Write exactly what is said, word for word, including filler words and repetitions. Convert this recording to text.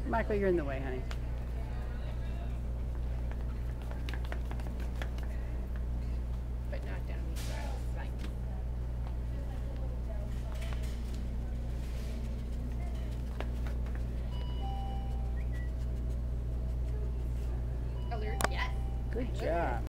Michael, you're in the way, honey. But not down these sides. Like. Alert, yes. Good job.